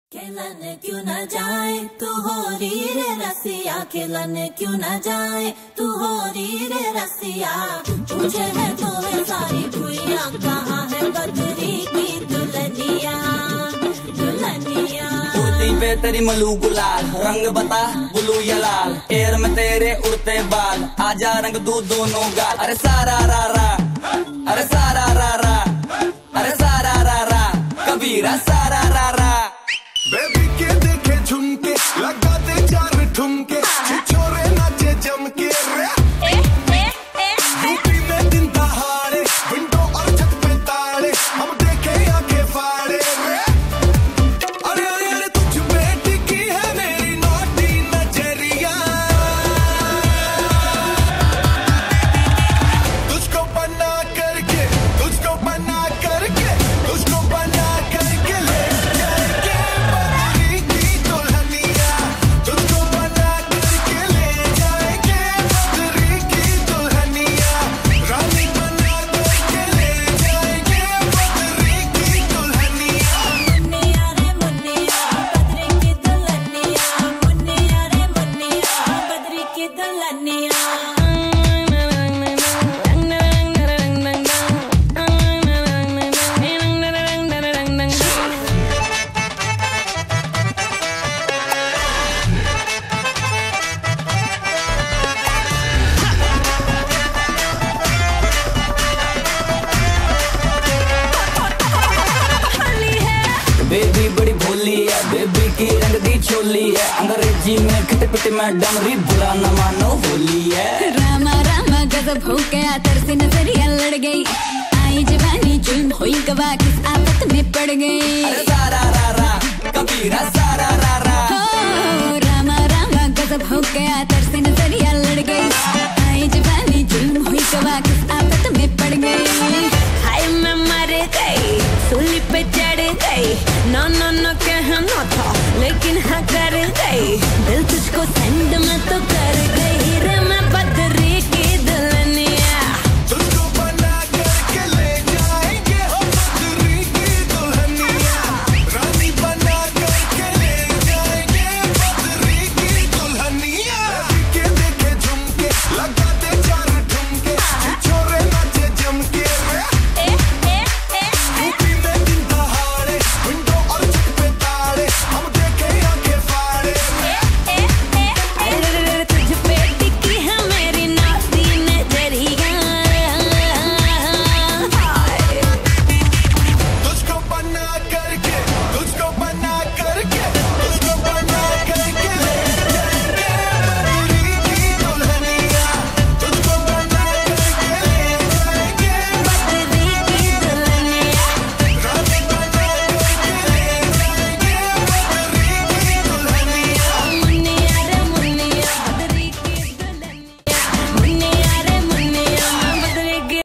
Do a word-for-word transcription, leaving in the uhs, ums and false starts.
खेलन क्यों न जाए तू हो री रे रसिया, खेलन क्यों न जाए तू हो री रे रसिया। पूछे है तुम्हें सारी भुइया, कहाँ है बदरी की दुल्हनिया दुल्हनिया। कुर्ती पे तेरी मलू गुलाल, रंग बता ब्लू या लाल, एयर में तेरे उड़ते बाल, आजा रंग दू दोनों गाल। अरे सारा रा रा, अरे सारा रा रा, अरे सारा रा रा, कबीरा सारा रा रा। बेबी के देखे झुमके, लगा दे चार ठुमके, छोरे नाचे जम के रे। यूपी में दिन दहाड़े, विंडो और छत पे ताड़े, हम देखे आंखें फाड़े रे। अरे अरे अरे तुझ पे टिकी है मेरी नौटी नजरिया, तुझको बना करके, तुझको बना करके, तुझको बना करके ले जाएंगे बदरी की दुल्हनिया, तुझको बना करके ले जाएंगे बदरी की दुल्हनिया, रानी बना करके ले जाएंगे बदरी की दुल्हनिया। मुन्निया रे मुन्निया बदरी की दुल्हनिया, मुन्निया रे मुन्निया बदरी की दुल्हनिया। बेबी बड़ी भोली है, बेबी की रंग दी छोली है, अंग्रेजी में खट पिट में डमरी, बुरा न मानो होली है। रामा रामा गजब हो गया, तरसी नजरिया लड़ गई, आई जवानी जुल्म हुई गवा, किस आफत में पड़ गई। अरे सारा रा रा, कबीरा सारा रा रा। हो रामा रामा गजब हो गया, तरसी नजरिया लड़ गई, आई जवानी जुल्म हुई गवा, किस आफत में पड़ गई। हाय मैं मर गई, सूली पे चढ़ गई, नो नो